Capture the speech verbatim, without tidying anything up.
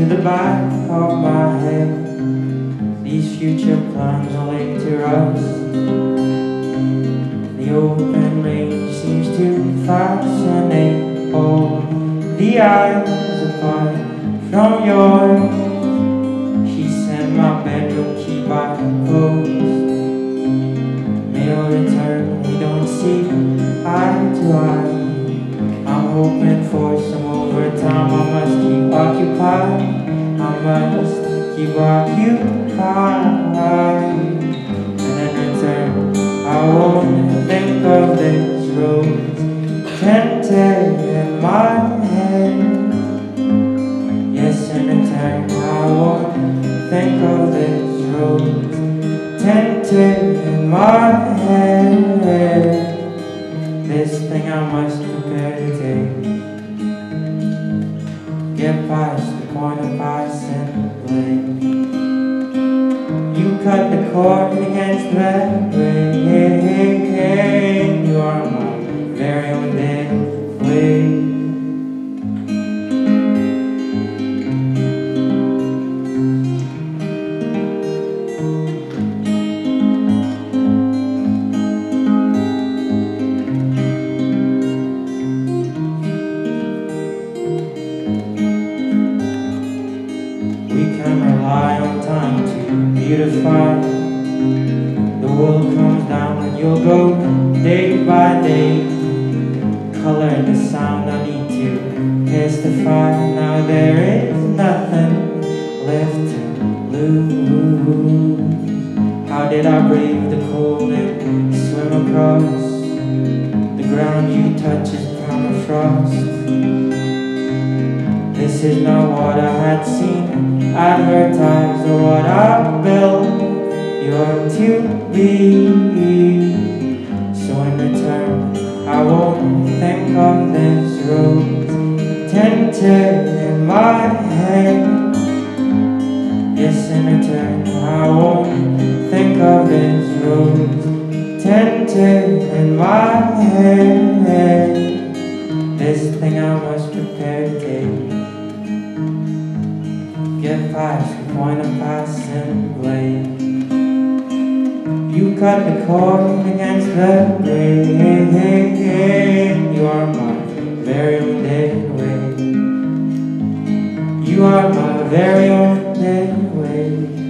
to the back of my head. These future plans are laid to rust. The open range seems to fascinate all the eyes apart from yours. She sent my bedroom key by post. Mail return, we don't see eye to eye. I'm hoping for some overtime. I must keep occupied. I must keep occupied. And in return, I won't think of this rose tinted in my head. Yes, in return, I won't think of this rose tinted in my head. This thing I must prepare to take. Get past the point of passing blade. You cut the cord against that brain. You are my very own dead weight. Rely on time to beautify. The world comes down and you'll go day by day. Color the sound I need to testify. Now there is nothing left to lose. How did I brave the cold and swim across? The ground you touch is permafrost. This is not what I had seen advertised or what I built. You're to be. So in return, I won't think of this rose tinted in my head. Yes, in return, I won't think of this rose tinted in my head. This thing I must prepare to take. Get past the point of passing blade. You cut the cord against the grain. You are my very own dead weight. You are my very own dead weight.